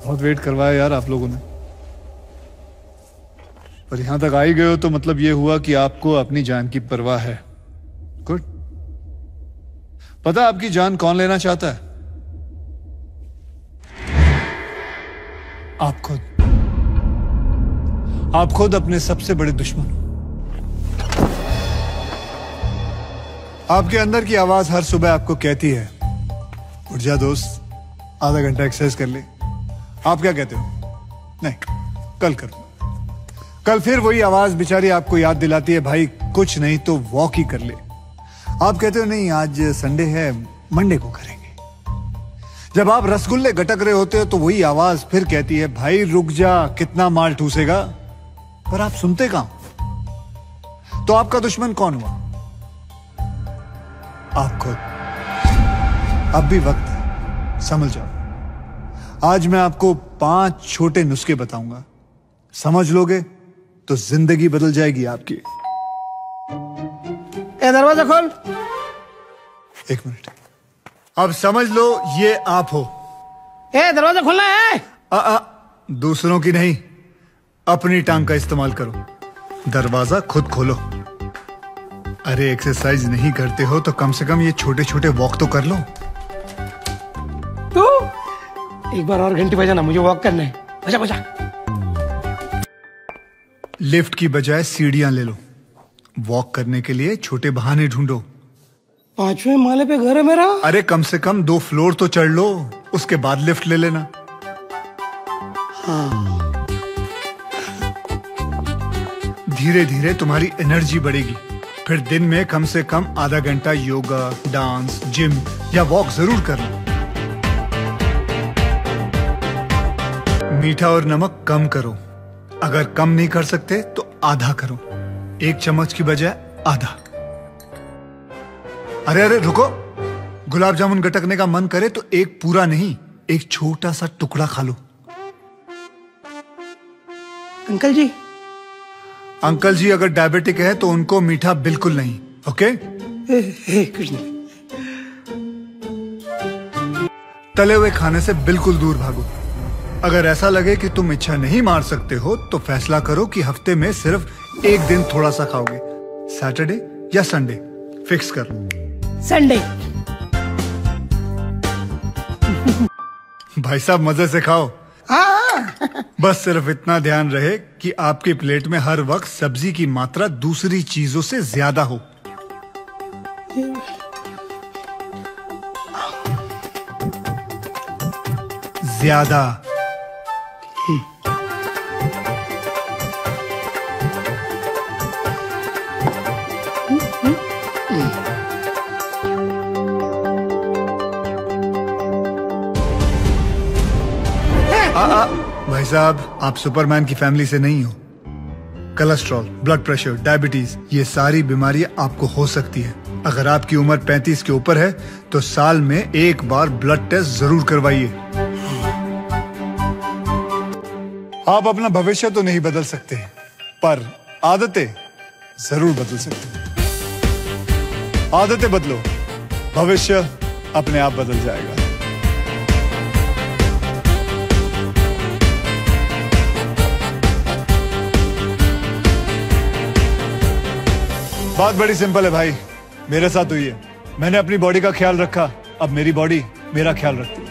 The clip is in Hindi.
बहुत वेट करवाया यार आप लोगों ने, पर यहां तक आ ही गए हो तो मतलब ये हुआ कि आपको अपनी जान की परवाह है। गुड। पता आपकी जान कौन लेना चाहता है? आप खुद। आप खुद अपने सबसे बड़े दुश्मन। आपके अंदर की आवाज हर सुबह आपको कहती है, उठ जा दोस्त, आधा घंटा एक्सरसाइज कर ले। आप क्या कहते हो? नहीं, कल करो। कल फिर वही आवाज बेचारी आपको याद दिलाती है, भाई कुछ नहीं तो वॉक ही कर ले। आप कहते हो नहीं, आज संडे है, मंडे को करेंगे। जब आप रसगुल्ले गटक रहे होते हो तो वही आवाज फिर कहती है, भाई रुक जा, कितना माल ठूसेगा। पर आप सुनते कहां? तो आपका दुश्मन कौन हुआ? आप खुद। अब भी वक्त है, समझ जाओ। आज मैं आपको 5 छोटे नुस्खे बताऊंगा, समझ लोगे तो जिंदगी बदल जाएगी आपकी। दरवाजा खोल। 1 मिनट। अब समझ लो ये आप हो। दरवाजा खोलना है। दूसरों की नहीं, अपनी टांग का इस्तेमाल करो। दरवाजा खुद खोलो। अरे एक्सरसाइज नहीं करते हो तो कम से कम ये छोटे छोटे वॉक तो कर लो। तू एक बार और घंटी बजाना, मुझे वॉक करना है। बजा बजा। लिफ्ट की बजाय सीढ़ियां ले लो। वॉक करने के लिए छोटे बहाने ढूंढो। 5वें माले पे घर है मेरा। अरे कम से कम 2 फ्लोर तो चढ़ लो, उसके बाद लिफ्ट ले लेना। हाँ। धीरे धीरे तुम्हारी एनर्जी बढ़ेगी। फिर दिन में कम से कम आधा घंटा योगा, डांस, जिम या वॉक जरूर करना। मीठा और नमक कम करो। अगर कम नहीं कर सकते तो आधा करो। 1 चम्मच की बजाय आधा। अरे अरे रुको, गुलाब जामुन गटकने का मन करे तो एक पूरा नहीं, एक छोटा सा टुकड़ा खा लो। अंकल जी। अंकल जी अगर डायबिटिक है तो उनको मीठा बिल्कुल नहीं। ओके? कुछ नहीं। तले हुए खाने से बिल्कुल दूर भागो। अगर ऐसा लगे कि तुम इच्छा नहीं मार सकते हो तो फैसला करो कि हफ्ते में सिर्फ 1 दिन थोड़ा सा खाओगे। सैटरडे या संडे फिक्स कर लो। संडे। भाई साहब मजे से खाओ। बस सिर्फ इतना ध्यान रहे कि आपकी प्लेट में हर वक्त सब्जी की मात्रा दूसरी चीजों से ज्यादा हो। ज्यादा। भाई साहब आप सुपरमैन की फैमिली से नहीं हो। कोलेस्ट्रॉल, ब्लड प्रेशर, डायबिटीज, ये सारी बीमारियां आपको हो सकती है। अगर आपकी उम्र 35 के ऊपर है तो साल में 1 बार ब्लड टेस्ट जरूर करवाइए। आप अपना भविष्य तो नहीं बदल सकते, पर आदतें जरूर बदल सकते हैं। आदतें बदलो, भविष्य अपने आप बदल जाएगा। बात बड़ी सिंपल है भाई, मेरे साथ हुई है। मैंने अपनी बॉडी का ख्याल रखा, अब मेरी बॉडी मेरा ख्याल रखती है।